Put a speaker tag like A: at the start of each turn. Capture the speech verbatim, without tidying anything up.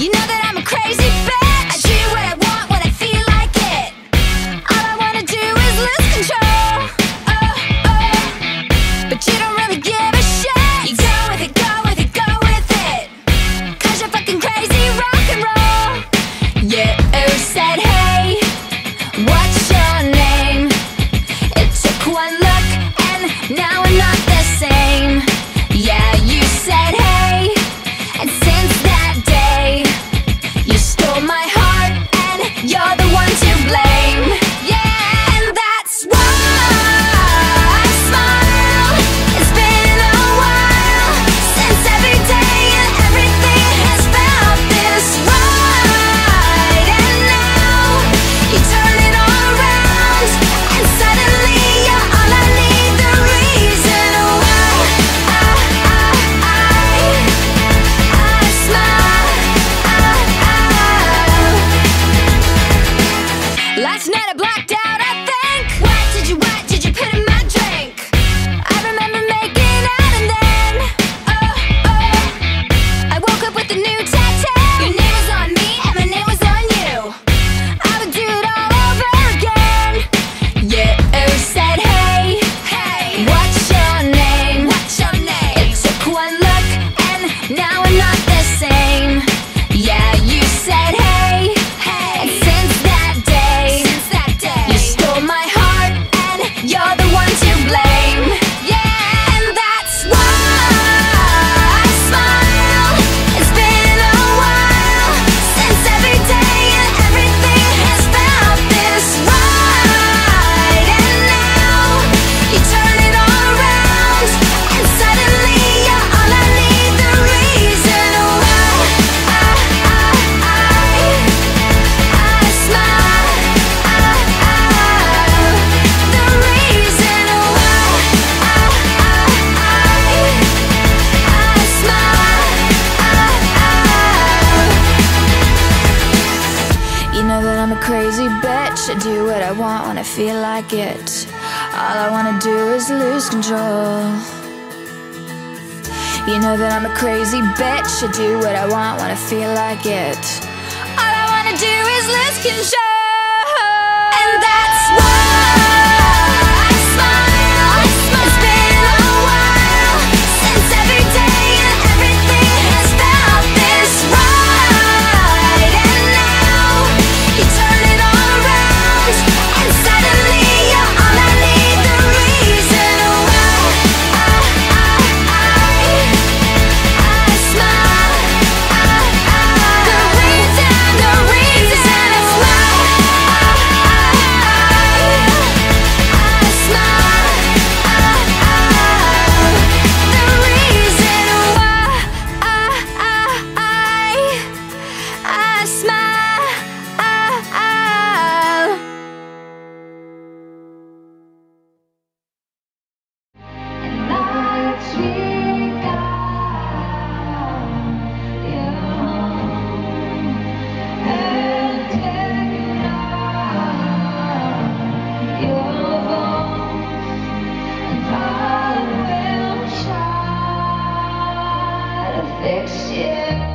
A: You know that I'm a crazy bitch. I do what I want when I feel like it. All I wanna do is lose control. Oh, oh. But you don't really give a shit. You go with it, go with it, go with it. Cause you're fucking crazy rock and roll. You said, hey, what's your name? It took one look and now we're not the same. Yeah, you said, hey, and since that day you stole my heart and you're the one to blame. Yeah, and that's why I smile. It's been a while since every day and everything has felt this right. And now you turn it all around and suddenly you're all I need. The reason why I, I, I, I smile. Last night I blacked out, I think. What did you, what did you put in my drink? I remember making out and then, oh, oh, I woke up with a new tattoo. Your name was on me and my name was on you. I would do it all over again. You said, hey, hey, what's your name? What's your name? It took one look and now we're not the same. Yeah, you said, hey, hey, and since that day, since that day, you stole my heart and you're the one to blame. Yeah, and that's why I smile. It's been a while since every day and everything has felt this right. And now you turn it all around and suddenly you're all I need. The reason why I, I, I, I smile. The reason why I, I, I smile. You know that I'm a crazy bitch. I do what I want when I feel like it. All I wanna do is lose control. You know that I'm a crazy bitch. I do what I want when I feel like it. All I wanna do is lose control. And that's why I smile. It's been a while since every day and everything has felt this right. And now you turn it all around and suddenly you're all I need. The reason why I, I, I, I smile. The reason, the reason is why I smile. The reason why I, I, I smile. Fix you.